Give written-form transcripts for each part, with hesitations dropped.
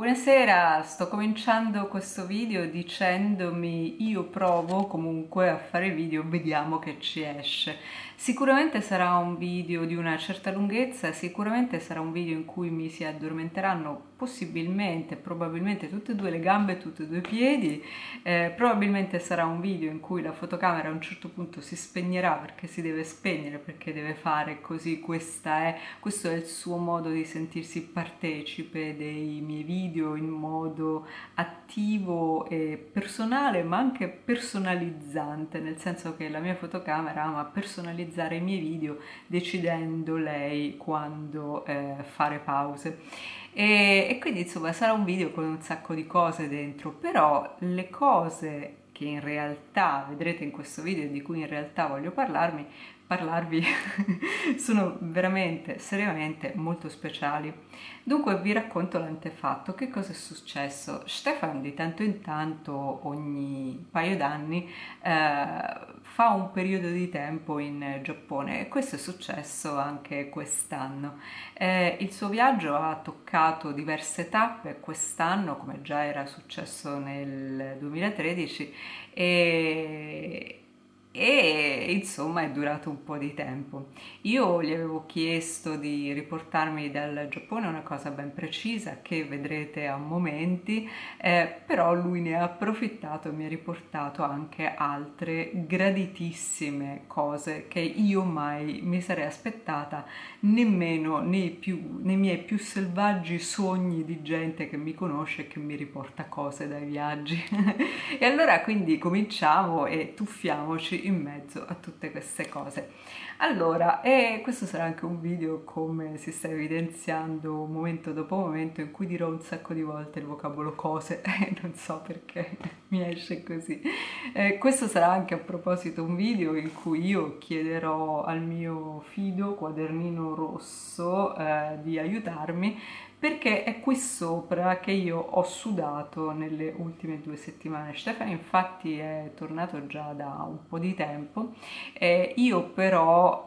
Buonasera, sto cominciando questo video dicendomi io provo comunque a fare video, vediamo che ci esce. Sicuramente sarà un video di una certa lunghezza, sicuramente sarà un video in cui mi si addormenteranno possibilmente, probabilmente tutte e due le gambe e tutti e due i piedi, probabilmente sarà un video in cui la fotocamera a un certo punto si spegnerà perché si deve spegnere, perché deve fare così, questo è il suo modo di sentirsi partecipe dei miei video in modo attivo e personale, ma anche personalizzante, nel senso che la mia fotocamera ama personalizzare i miei video decidendo lei quando fare pause. E quindi insomma sarà un video con un sacco di cose dentro, però le cose che in realtà vedrete in questo video e di cui in realtà voglio parlarvi sono veramente, seriamente molto speciali. Dunque vi racconto l'antefatto. Che cosa è successo? Stefan di tanto in tanto, ogni paio d'anni, fa un periodo di tempo in Giappone e questo è successo anche quest'anno. Il suo viaggio ha toccato diverse tappe quest'anno, come già era successo nel 2013, e insomma è durato un po' di tempo. Io gli avevo chiesto di riportarmi dal Giappone una cosa ben precisa che vedrete a momenti, però lui ne ha approfittato e mi ha riportato anche altre graditissime cose che io mai mi sarei aspettata nemmeno nei miei più selvaggi sogni di gente che mi conosce e che mi riporta cose dai viaggi. E allora quindi cominciamo e tuffiamoci in mezzo a tutte queste cose. Allora, e questo sarà anche un video, come si sta evidenziando momento dopo momento, in cui dirò un sacco di volte il vocabolo cose, non so perché mi esce così. Questo sarà anche a proposito un video in cui io chiederò al mio fido quadernino rosso di aiutarmi, perché è qui sopra che io ho sudato nelle ultime 2 settimane. Stefano infatti è tornato già da un po' di tempo, io però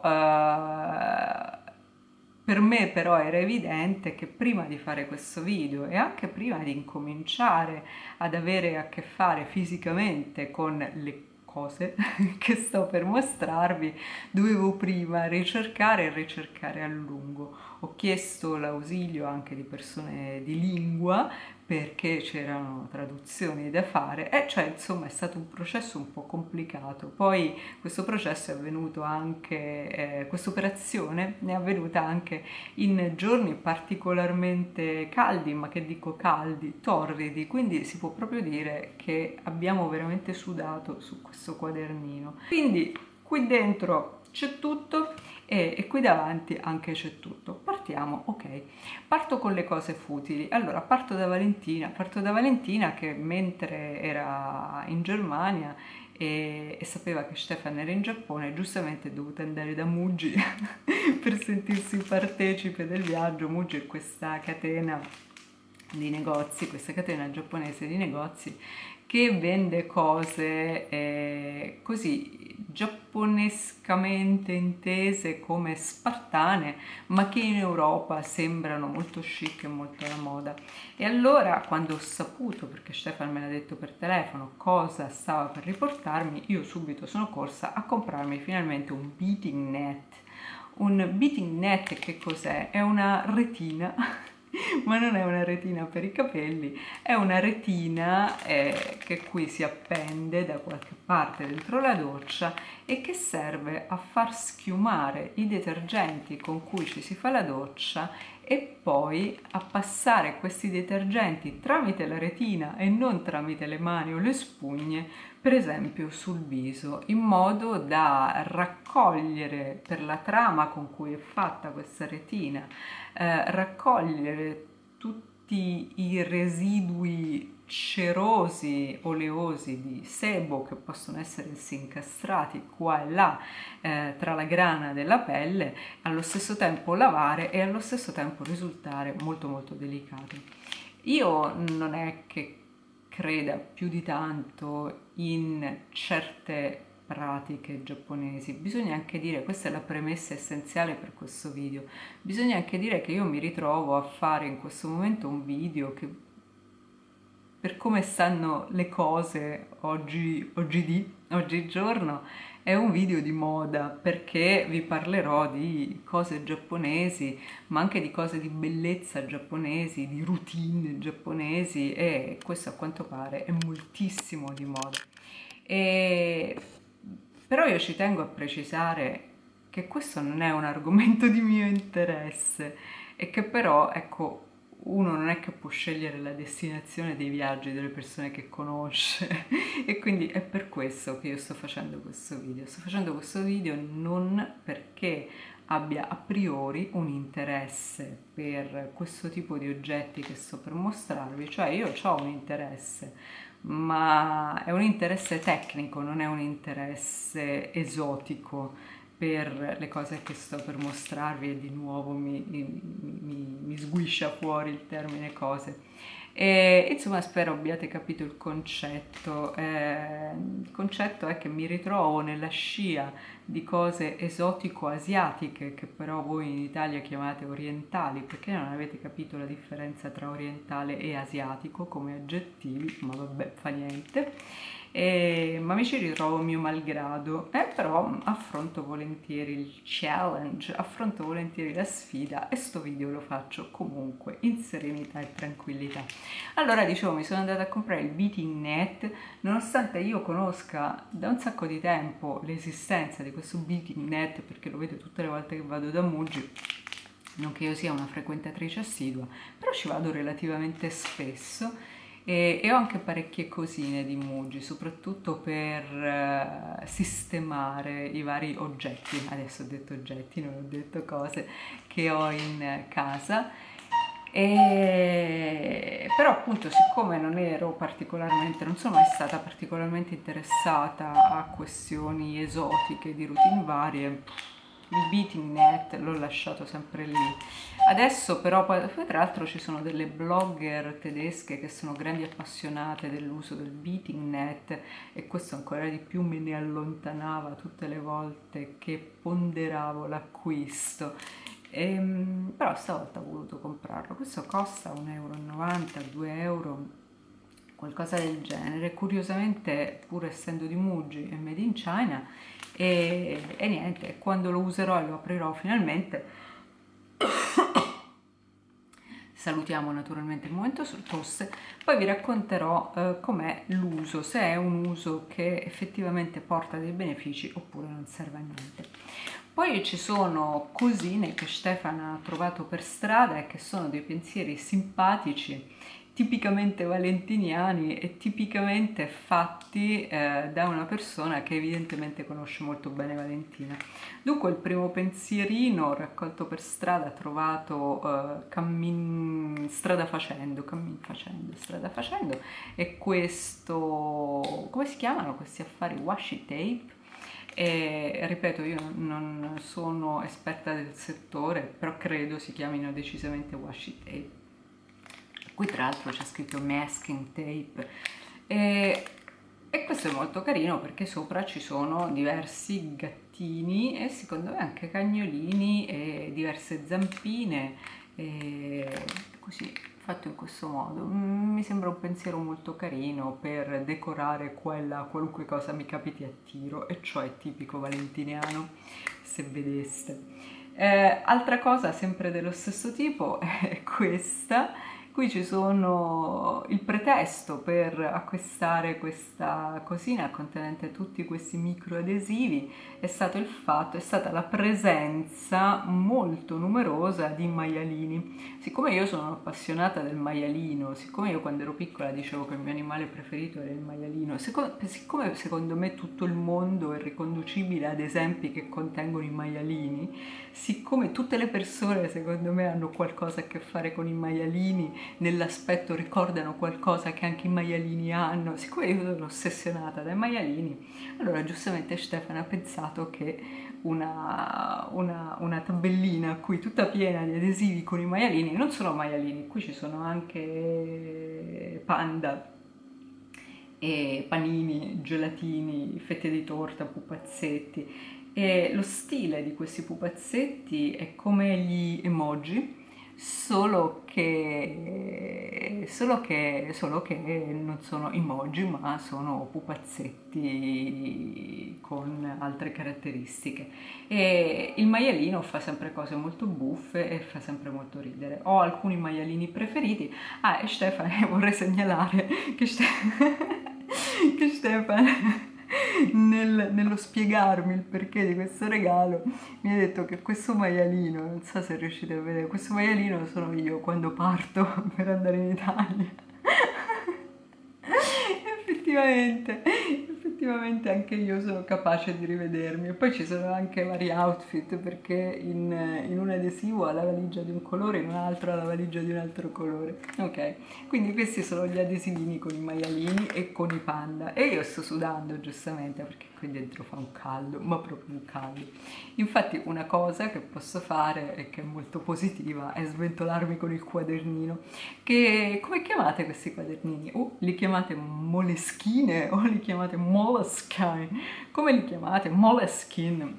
per me però era evidente che prima di fare questo video e anche prima di incominciare ad avere a che fare fisicamente con le cose che sto per mostrarvi, dovevo prima ricercare e ricercare a lungo. Ho chiesto l'ausilio anche di persone di lingua perché c'erano traduzioni da fare, e cioè insomma è stato un processo un po' complicato. Poi questo processo è avvenuto anche, questa operazione è avvenuta anche in giorni particolarmente caldi, ma che dico caldi, torridi, quindi si può proprio dire che abbiamo veramente sudato su questo quadernino. Quindi qui dentro c'è tutto e qui davanti anche c'è tutto. Partiamo, ok. Parto con le cose futili. Allora, parto da Valentina che mentre era in Germania e sapeva che Stefan era in Giappone, giustamente è dovuta andare da Muji per sentirsi partecipe del viaggio. Muji è questa catena di negozi, questa catena giapponese di negozi che vende cose così giapponescamente intese come spartane, ma che in Europa sembrano molto chic e molto alla moda. E allora, quando ho saputo, perché Stefan me l'ha detto per telefono, cosa stava per riportarmi, io subito sono corsa a comprarmi finalmente un beating net. Un beating net che cos'è? È una retina ma non è una retina per i capelli, è una retina che qui si appende da qualche parte dentro la doccia e che serve a far schiumare i detergenti con cui ci si fa la doccia e poi a passare questi detergenti tramite la retina e non tramite le mani o le spugne, per esempio sul viso, in modo da raccogliere per la trama con cui è fatta questa retina, raccogliere tutti i residui cerosi, oleosi di sebo che possono essersi incastrati qua e là tra la grana della pelle, allo stesso tempo lavare e allo stesso tempo risultare molto molto delicato. Io non è che creda più di tanto in certe pratiche giapponesi, bisogna anche dire, questa è la premessa essenziale per questo video, bisogna anche dire che io mi ritrovo a fare in questo momento un video che per come stanno le cose oggigiorno, è un video di moda perché vi parlerò di cose giapponesi, ma anche di cose di bellezza giapponesi, di routine giapponesi, e questo a quanto pare è moltissimo di moda. E però io ci tengo a precisare che questo non è un argomento di mio interesse e che però, ecco, uno non è che può scegliere la destinazione dei viaggi delle persone che conosce e quindi è per questo che io sto facendo questo video. Sto facendo questo video non perché abbia a priori un interesse per questo tipo di oggetti che sto per mostrarvi, cioè io ho un interesse, ma è un interesse tecnico, non è un interesse esotico per le cose che sto per mostrarvi, e di nuovo mi sguiscia fuori il termine cose. E, insomma, spero abbiate capito il concetto. Il concetto è che mi ritrovo nella scia di cose esotico-asiatiche, che però voi in Italia chiamate orientali, perché non avete capito la differenza tra orientale e asiatico come aggettivi, ma vabbè, fa niente. Ma mi ci ritrovo mio malgrado, però affronto volentieri il challenge, affronto volentieri la sfida, e sto video lo faccio comunque in serenità e tranquillità. Allora, dicevo, mi sono andata a comprare il Beating Net, nonostante io conosca da un sacco di tempo l'esistenza di questo Beating Net, perché lo vedo tutte le volte che vado da Muji, non che io sia una frequentatrice assidua, però ci vado relativamente spesso. E ho anche parecchie cosine di Muji, soprattutto per sistemare i vari oggetti. Adesso ho detto oggetti, non ho detto cose che ho in casa. Però appunto, siccome non sono mai stata particolarmente interessata a questioni esotiche di routine varie, il Beating Net l'ho lasciato sempre lì. Adesso però, poi tra l'altro ci sono delle blogger tedesche che sono grandi appassionate dell'uso del Beating Net, e questo ancora di più me ne allontanava tutte le volte che ponderavo l'acquisto. Però stavolta ho voluto comprarlo. Questo costa 1,90 euro, 2 euro, qualcosa del genere. Curiosamente, pur essendo di Muji e made in China, e niente, quando lo userò e lo aprirò finalmente, salutiamo naturalmente il momento sul toast, poi vi racconterò com'è l'uso, se è un uso che effettivamente porta dei benefici oppure non serve a niente. Poi ci sono cosine che Stefano ha trovato per strada e che sono dei pensieri simpatici, tipicamente valentiniani e tipicamente fatti da una persona che evidentemente conosce molto bene Valentina. Dunque, il primo pensierino raccolto per strada, trovato strada facendo, è questo, come si chiamano questi affari? Washi tape. E ripeto, io non sono esperta del settore, però credo si chiamino decisamente washi tape. Qui tra l'altro c'è scritto masking tape, e questo è molto carino perché sopra ci sono diversi gattini e secondo me anche cagnolini e diverse zampine, così fatto in questo modo. Mi sembra un pensiero molto carino per decorare qualunque cosa mi capiti a tiro, e cioè tipico valentiniano, se vedeste. Altra cosa sempre dello stesso tipo è questa. Qui ci sono il pretesto per acquistare questa cosina contenente tutti questi microadesivi, è stata la presenza molto numerosa di maialini. Siccome io sono appassionata del maialino, siccome io quando ero piccola dicevo che il mio animale preferito era il maialino, siccome secondo me tutto il mondo è riconducibile ad esempi che contengono i maialini, siccome tutte le persone secondo me hanno qualcosa a che fare con i maialini, nell'aspetto ricordano qualcosa che anche i maialini hanno, siccome io sono ossessionata dai maialini, allora giustamente Stefano ha pensato che una tabellina qui tutta piena di adesivi con i maialini, non solo maialini, qui ci sono anche panda e panini, gelatini, fette di torta, pupazzetti, e lo stile di questi pupazzetti è come gli emoji, solo che non sono emoji, ma sono pupazzetti con altre caratteristiche. E il maialino fa sempre cose molto buffe e fa sempre molto ridere. Ho alcuni maialini preferiti. Ah, e Stefano, vorrei segnalare che, che Stefano nello spiegarmi il perché di questo regalo mi ha detto che questo maialino, non so se riuscite a vedere, questo maialino sono io quando parto per andare in Italia. Effettivamente anche io sono capace di rivedermi. E poi ci sono anche vari outfit perché in un adesivo ha la valigia di un colore, in un altro ha la valigia di un altro colore. Ok, quindi questi sono gli adesivini con i maialini e con i panda. E io sto sudando giustamente perché qui dentro fa un caldo, ma proprio un caldo. Infatti una cosa che posso fare e che è molto positiva è sventolarmi con il quadernino. Che come chiamate questi quadernini? Li chiamate Moleschine o li chiamate Moleskine? Come li chiamate? Moleskine.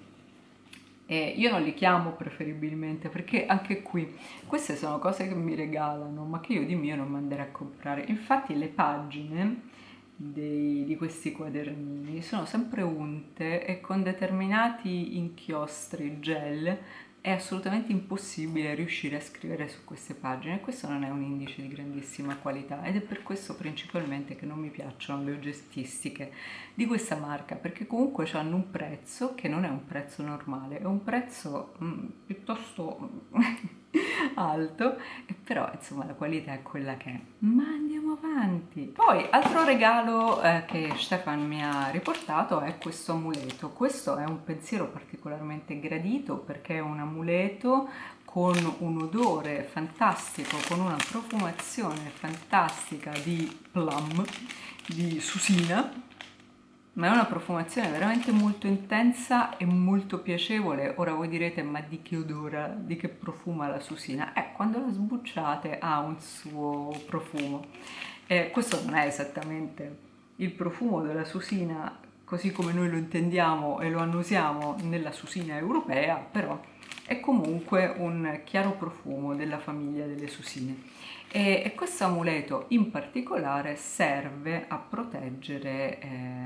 Io non li chiamo preferibilmente perché anche qui queste sono cose che mi regalano, ma che io di mio non manderei a comprare. Infatti le pagine di questi quadernini sono sempre unte e con determinati inchiostri gel è assolutamente impossibile riuscire a scrivere su queste pagine. Questo non è un indice di grandissima qualità ed è per questo principalmente che non mi piacciono le oggettistiche di questa marca, perché comunque hanno un prezzo che non è un prezzo normale, è un prezzo piuttosto alto, e però insomma la qualità è quella che è. Ma andiamo avanti. Poi altro regalo che Stefan mi ha riportato è questo amuleto. Questo è un pensiero particolarmente gradito perché è un amuleto con un odore fantastico, con una profumazione fantastica di plum, di susina, ma è una profumazione veramente molto intensa e molto piacevole. Ora voi direte, ma di che odora, di che profuma la susina? Quando la sbucciate ha un suo profumo. Questo non è esattamente il profumo della susina così come noi lo intendiamo e lo annusiamo nella susina europea, però è comunque un chiaro profumo della famiglia delle susine. E questo amuleto in particolare serve a proteggere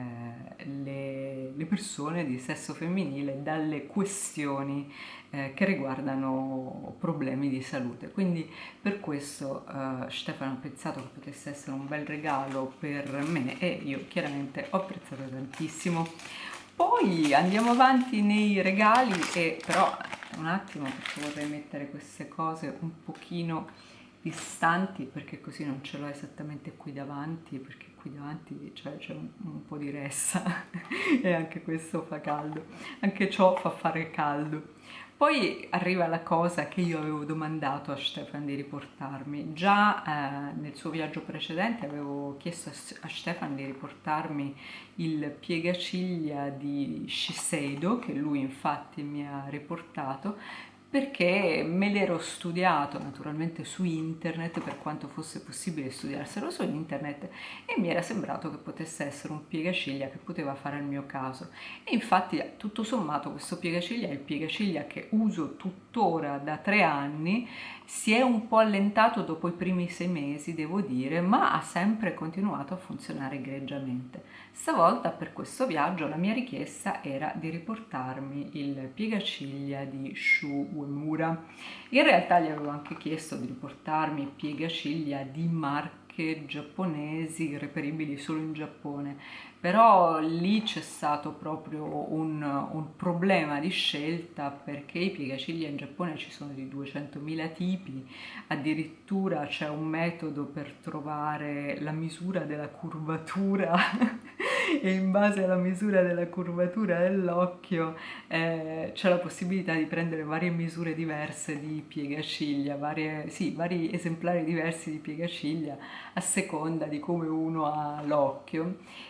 le persone di sesso femminile dalle questioni che riguardano problemi di salute. Quindi per questo Stefano ha pensato che potesse essere un bel regalo per me e io chiaramente ho apprezzato tantissimo. Poi andiamo avanti nei regali e però un attimo perché vorrei mettere queste cose un pochino distanti perché così non ce l'ho esattamente qui davanti, perché qui davanti c'è un po' di ressa e anche questo fa caldo, anche ciò fa fare caldo. Poi arriva la cosa che io avevo domandato a Stefan di riportarmi. Già nel suo viaggio precedente avevo chiesto a Stefan di riportarmi il piegaciglia di Shiseido, che lui infatti mi ha riportato, perché me l'ero studiato naturalmente su internet, per quanto fosse possibile studiarselo su internet, e mi era sembrato che potesse essere un piegaciglia che poteva fare il mio caso. E infatti tutto sommato questo piegaciglia è il piegaciglia che uso tuttora da 3 anni. Si è un po' allentato dopo i primi 6 mesi, devo dire, ma ha sempre continuato a funzionare egregiamente. Stavolta per questo viaggio la mia richiesta era di riportarmi il piegaciglia di Shu Uemura. In realtà gli avevo anche chiesto di riportarmi piegaciglia di marche giapponesi reperibili solo in Giappone, però lì c'è stato proprio un problema di scelta perché i piegaciglia in Giappone ci sono di 200.000 tipi, addirittura c'è un metodo per trovare la misura della curvatura e in base alla misura della curvatura dell'occhio c'è la possibilità di prendere varie misure diverse di piegaciglia, vari esemplari diversi di piegaciglia a seconda di come uno ha l'occhio.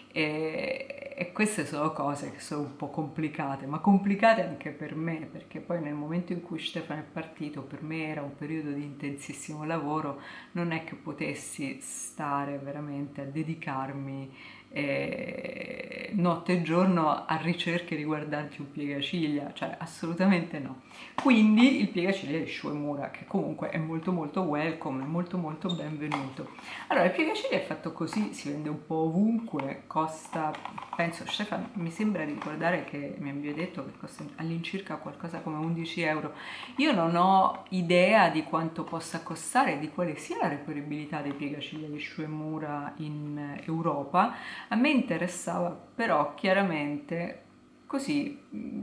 E queste sono cose che sono un po' complicate, ma complicate anche per me, perché poi nel momento in cui Stefano è partito, per me era un periodo di intensissimo lavoro, non è che potessi stare veramente a dedicarmi notte e giorno a ricerche riguardanti un piegaciglia, cioè assolutamente no. Quindi il piegaciglia di Shuemura, che comunque è molto molto welcome, è molto molto benvenuto. Allora, il piegaciglia è fatto così, si vende un po' ovunque, costa, penso, Stefan, mi sembra di ricordare che mi abbia detto che costa all'incirca qualcosa come 11 euro. Io non ho idea di quanto possa costare e di quale sia la reperibilità dei piegaciglia di Shuemura in Europa. A me interessava però chiaramente così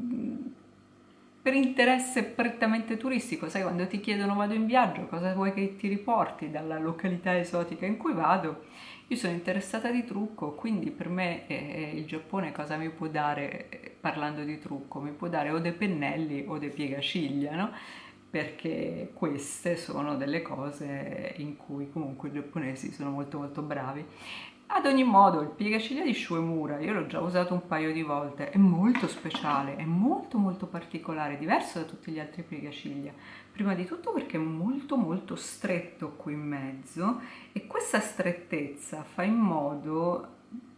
per interesse prettamente turistico, sai, quando ti chiedono vado in viaggio, cosa vuoi che ti riporti dalla località esotica in cui vado? Io sono interessata di trucco, quindi per me il Giappone cosa mi può dare parlando di trucco? Mi può dare o dei pennelli o dei piegaciglia, no? Perché queste sono delle cose in cui comunque i giapponesi sono molto molto bravi. Ad ogni modo, il piegaciglia di Shuemura, io l'ho già usato un paio di volte, è molto speciale, è molto molto particolare, diverso da tutti gli altri piegaciglia. Prima di tutto perché è molto molto stretto qui in mezzo e questa strettezza fa in modo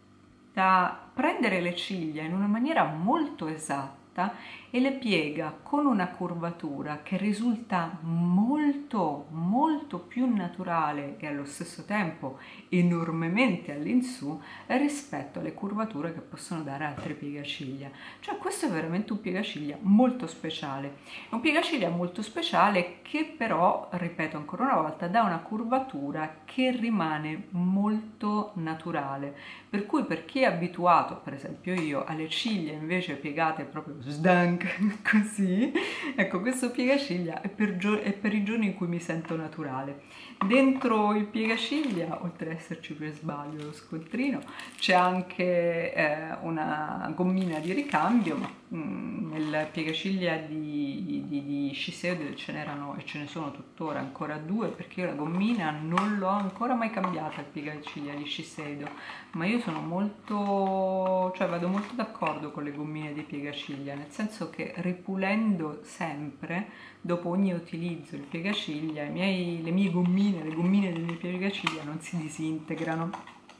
da prendere le ciglia in una maniera molto esatta e le piega con una curvatura che risulta molto molto più naturale e allo stesso tempo enormemente all'insù rispetto alle curvature che possono dare altre piegaciglia. Cioè questo è veramente un piegaciglia molto speciale. È un piegaciglia molto speciale che però, ripeto ancora una volta, dà una curvatura che rimane molto naturale. Per cui per chi è abituato, per esempio io, alle ciglia invece piegate proprio sdank, così, ecco questo piegaciglia è per i giorni in cui mi sento naturale. Dentro il piegaciglia, oltre ad esserci per sbaglio lo scontrino, c'è anche una gommina di ricambio, ma nel piegaciglia di Shiseido ce n'erano e ce ne sono tuttora ancora due, perché io la gommina non l'ho ancora mai cambiata il piegaciglia di Shiseido, ma io sono molto, cioè vado molto d'accordo con le gommine di piegaciglia, nel senso che ripulendo sempre dopo ogni utilizzo il piegaciglia, le mie gommine, le gommine dei miei piegaciglia non si disintegrano.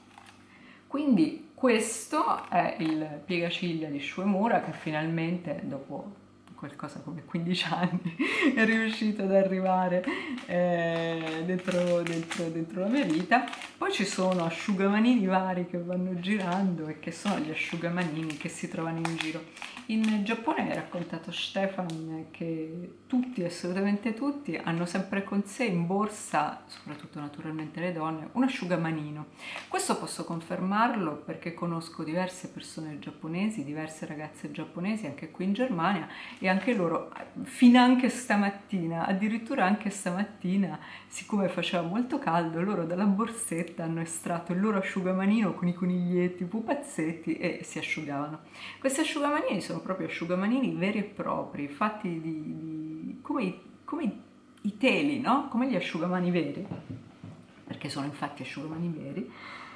Quindi questo è il piegaciglia di Shuemura che finalmente dopo qualcosa come 15 anni è riuscito ad arrivare dentro la mia vita. Poi ci sono asciugamanini vari che vanno girando e che sono gli asciugamanini che si trovano in giro. In Giappone mi ha raccontato Stefan che tutti, assolutamente tutti, hanno sempre con sé in borsa, soprattutto naturalmente le donne, un asciugamanino. Questo posso confermarlo perché conosco diverse persone giapponesi, diverse ragazze giapponesi anche qui in Germania e anche loro, finanche stamattina, addirittura anche stamattina, siccome faceva molto caldo, loro dalla borsetta hanno estratto il loro asciugamanino con i coniglietti, i pupazzetti e si asciugavano. Questi asciugamanini sono proprio asciugamanini veri e propri, fatti come i teli, no? Come gli asciugamani veri, perché sono infatti asciugamani veri,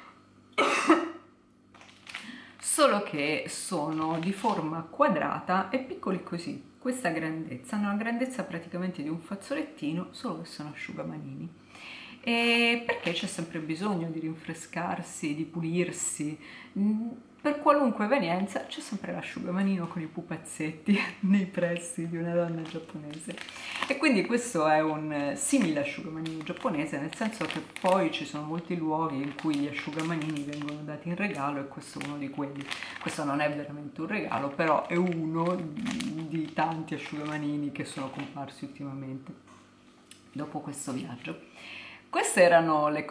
solo che sono di forma quadrata e piccoli così, questa grandezza, hanno la grandezza praticamente di un fazzolettino, solo che sono asciugamanini. E perché c'è sempre bisogno di rinfrescarsi, di pulirsi, per qualunque evenienza c'è sempre l'asciugamanino con i pupazzetti nei pressi di una donna giapponese. E quindi questo è un simile asciugamanino giapponese, nel senso che poi ci sono molti luoghi in cui gli asciugamanini vengono dati in regalo e questo è uno di quelli. Questo non è veramente un regalo, però è uno di tanti asciugamanini che sono comparsi ultimamente dopo questo viaggio. Queste erano le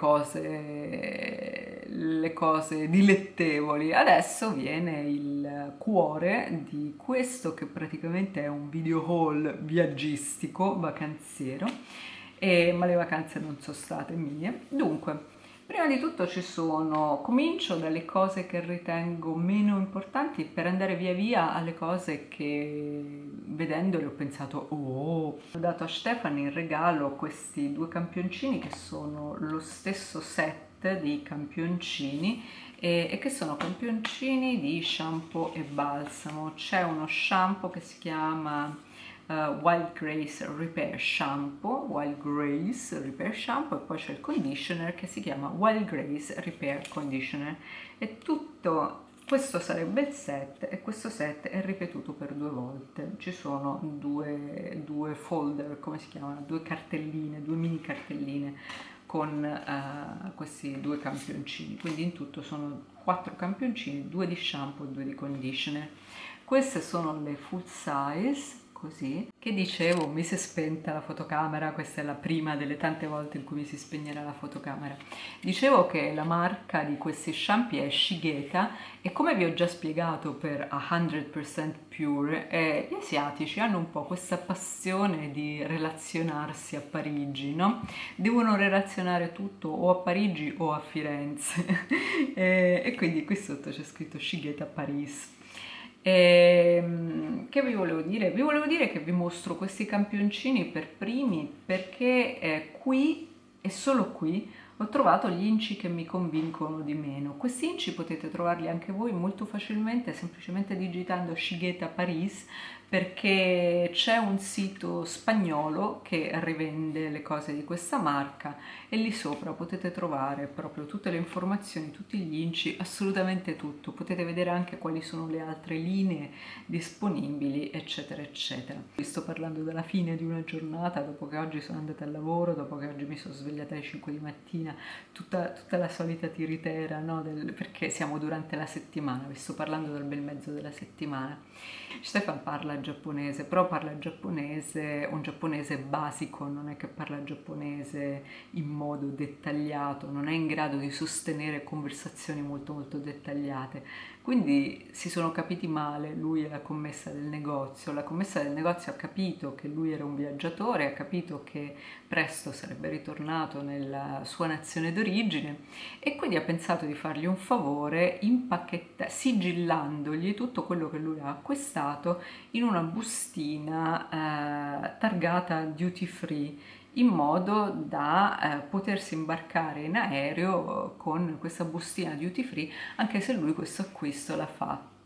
cose dilettevoli. Adesso viene il cuore di questo che praticamente è un video haul viaggistico, vacanziero, ma le vacanze non sono state mie. Dunque, prima di tutto comincio dalle cose che ritengo meno importanti per andare via via alle cose che vedendole ho pensato oh, ho dato a Stefano in regalo questi due campioncini che sono lo stesso set set di campioncini e che sono campioncini di shampoo e balsamo. C'è uno shampoo che si chiama Wild Grace Repair Shampoo, Wild Grace Repair Shampoo, e poi c'è il conditioner che si chiama Wild Grace Repair Conditioner, e tutto questo sarebbe il set, e questo set è ripetuto per 2 volte. Ci sono due folder, come si chiamano? Due cartelline, due mini cartelline con questi 2 campioncini, quindi in tutto sono 4 campioncini, 2 di shampoo e 2 di conditioner. Queste sono le full size, così. Che dicevo, mi si è spenta la fotocamera, questa è la prima delle tante volte in cui mi si spegnerà la fotocamera. Dicevo che la marca di questi shampoo è Shigeta, e come vi ho già spiegato per 100% Pure, gli asiatici hanno un po' questa passione di relazionarsi a Parigi, no? Devono relazionare tutto o a Parigi o a Firenze e quindi qui sotto c'è scritto Shigeta Paris. Che vi volevo dire? Vi volevo dire che vi mostro questi campioncini per primi perché qui e solo qui ho trovato gli inci che mi convincono di meno. Questi inci potete trovarli anche voi molto facilmente semplicemente digitando Shigeta Paris, perché c'è un sito spagnolo che rivende le cose di questa marca e lì sopra potete trovare proprio tutte le informazioni, tutti gli inci, assolutamente tutto. Potete vedere anche quali sono le altre linee disponibili, eccetera eccetera. Vi sto parlando della fine di una giornata, dopo che oggi sono andata al lavoro, dopo che oggi mi sono svegliata alle 5 di mattina, tutta la solita tiritera, no? Perché siamo durante la settimana, vi sto parlando del bel mezzo della settimana. Stefan parla giapponese, però parla giapponese, un giapponese basico, non è che parla giapponese in modo dettagliato, non è in grado di sostenere conversazioni molto molto dettagliate. Quindi si sono capiti male lui e la commessa del negozio. La commessa del negozio ha capito che lui era un viaggiatore, ha capito che presto sarebbe ritornato nella sua nazione d'origine, e quindi ha pensato di fargli un favore sigillandogli tutto quello che lui ha acquistato in una bustina targata duty free, in modo da potersi imbarcare in aereo con questa bustina duty free, anche se lui questo acquisto l'ha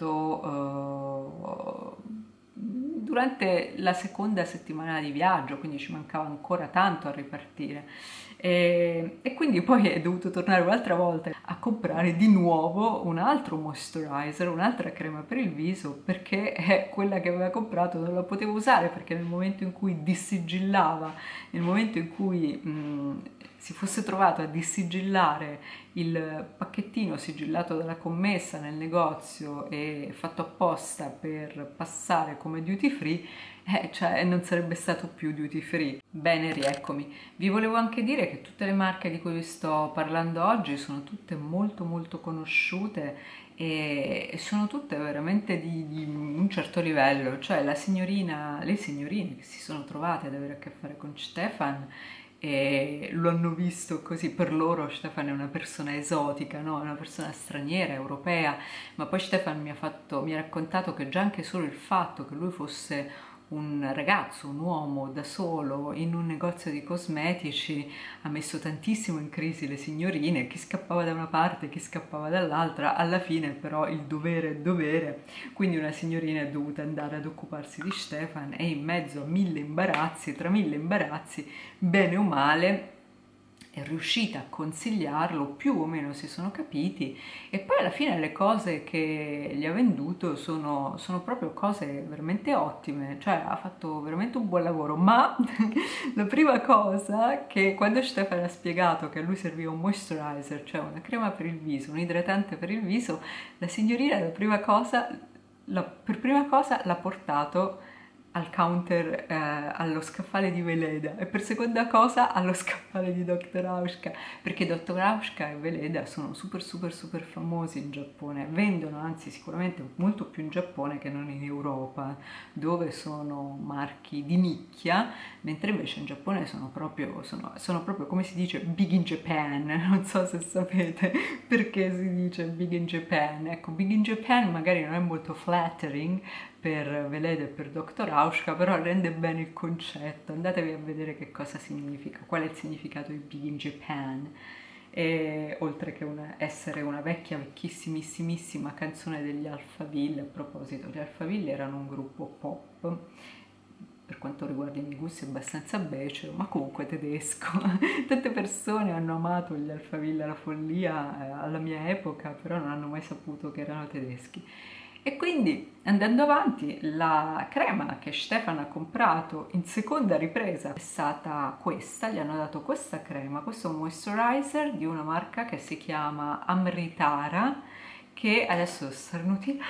fatto durante la seconda settimana di viaggio, quindi ci mancava ancora tanto a ripartire. E quindi poi è dovuto tornare un'altra volta a comprare di nuovo un altro moisturizer, un'altra crema per il viso, perché quella che aveva comprato non la poteva usare, perché nel momento in cui dissigillava, nel momento in cui si fosse trovato a dissigillare il pacchettino sigillato dalla commessa nel negozio e fatto apposta per passare come duty free, cioè non sarebbe stato più duty free. Bene, rieccomi. Vi volevo anche dire che tutte le marche di cui vi sto parlando oggi sono tutte molto molto conosciute e sono tutte veramente di un certo livello, cioè le signorine che si sono trovate ad avere a che fare con Stefan e lo hanno visto così. Per loro Stefan è una persona esotica, no? È una persona straniera, europea, ma poi Stefan mi ha raccontato che già anche solo il fatto che lui fosse un ragazzo, un uomo da solo in un negozio di cosmetici ha messo tantissimo in crisi le signorine, chi scappava da una parte, chi scappava dall'altra. Alla fine però il dovere è dovere, quindi una signorina è dovuta andare ad occuparsi di Stefan, e in mezzo a 1000 imbarazzi, tra 1000 imbarazzi, bene o male è riuscita a consigliarlo, più o meno si sono capiti, e poi alla fine le cose che gli ha venduto sono proprio cose veramente ottime, cioè ha fatto veramente un buon lavoro. Ma la prima cosa, che quando Stefano ha spiegato che a lui serviva un moisturizer, cioè una crema per il viso, un idratante per il viso, la signorina per prima cosa l'ha portato al counter, allo scaffale di Veleda, e per seconda cosa allo scaffale di Dr. Aushka, perché Dr. Aushka e Veleda sono super super super famosi in Giappone, vendono anzi sicuramente molto più in Giappone che non in Europa, dove sono marchi di nicchia, mentre invece in Giappone sono proprio come si dice big in Japan. Non so se sapete perché si dice big in Japan. Ecco, big in Japan magari non è molto flattering per Veleda e per Dr. Aushka, però rende bene il concetto. Andatevi a vedere che cosa significa, qual è il significato di Big in Japan. e oltre che essere una vecchia, vecchissimissimissima canzone degli Alphaville. A proposito, gli Alphaville erano un gruppo pop, per quanto riguarda i miei gusti abbastanza becero, ma comunque tedesco. Tante persone hanno amato gli Alphaville alla follia alla mia epoca, però non hanno mai saputo che erano tedeschi. E quindi, andando avanti, la crema che Stefan ha comprato in seconda ripresa è stata questa. Gli hanno dato questa crema, questo moisturizer di una marca che si chiama Amritara, che adesso starnuti.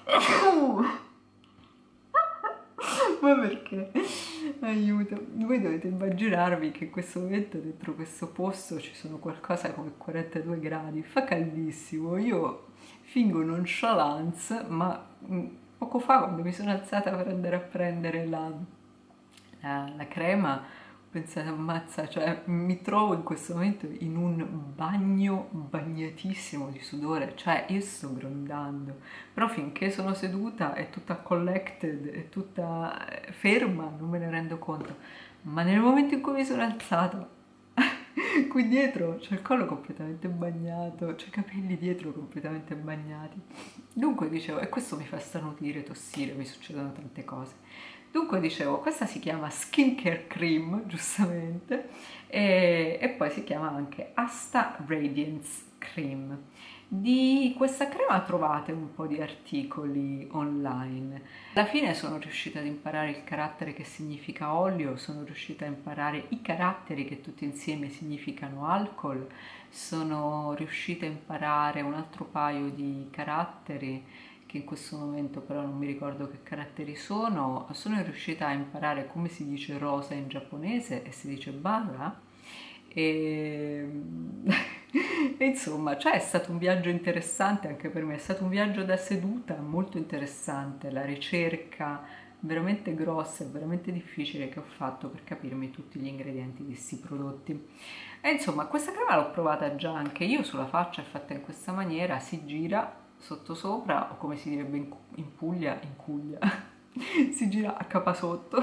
Ma perché? Aiuto. Voi dovete immaginarvi che in questo momento dentro questo posto ci sono qualcosa come 42 gradi, fa caldissimo. Io fingo nonchalance, ma poco fa quando mi sono alzata per andare a prendere la crema, ho pensato, ammazza, cioè mi trovo in questo momento in un bagno bagnatissimo di sudore, cioè io sto grondando, però finché sono seduta è tutta collected, è tutta ferma, non me ne rendo conto, ma nel momento in cui mi sono alzata, qui dietro c'è il collo completamente bagnato, c'è i capelli dietro completamente bagnati. Dunque dicevo, e questo mi fa starnutire, tossire, mi succedono tante cose. Dunque dicevo, questa si chiama Skincare Cream, giustamente, e poi si chiama anche Asta Radiance Cream. Di questa crema trovate un po' di articoli online. Alla fine sono riuscita ad imparare il carattere che significa olio, sono riuscita a imparare i caratteri che tutti insieme significano alcol, sono riuscita a imparare un altro paio di caratteri che in questo momento però non mi ricordo che caratteri sono riuscita a imparare come si dice rosa in giapponese e si dice bara e, e insomma, cioè è stato un viaggio interessante anche per me, è stato un viaggio da seduta molto interessante, la ricerca veramente grossa e veramente difficile che ho fatto per capirmi tutti gli ingredienti di questi prodotti. E insomma, questa crema l'ho provata già anche io sulla faccia, è fatta in questa maniera, si gira sottosopra, o come si direbbe in Puglia, si gira a capa sotto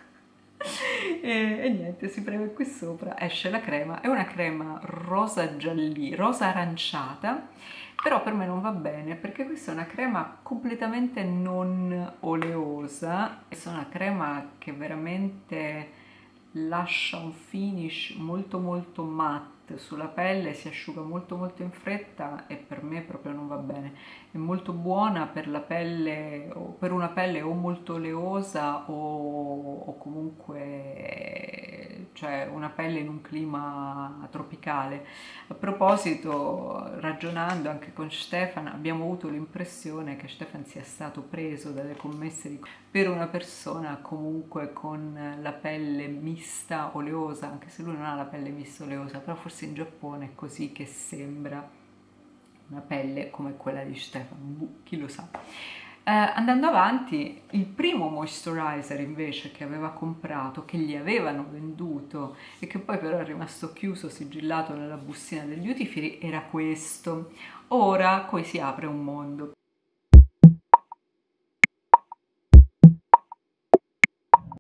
e niente, si preme qui sopra, esce la crema, è una crema rosa gialli, rosa aranciata, però per me non va bene perché questa è una crema completamente non oleosa, è una crema che veramente lascia un finish molto molto matte sulla pelle, si asciuga molto molto in fretta e per me proprio non va bene. È molto buona per la pelle o per una pelle o molto oleosa o comunque cioè una pelle in un clima tropicale. A proposito, ragionando anche con Stefan, abbiamo avuto l'impressione che Stefan sia stato preso dalle commesse per una persona comunque con la pelle mista oleosa, anche se lui non ha la pelle mista oleosa, però forse in Giappone è così che sembra una pelle come quella di Stefan, chi lo sa. Andando avanti, il primo moisturizer invece che aveva comprato, che gli avevano venduto e che poi però è rimasto chiuso, sigillato nella bustina del duty free, era questo. Ora qui si apre un mondo.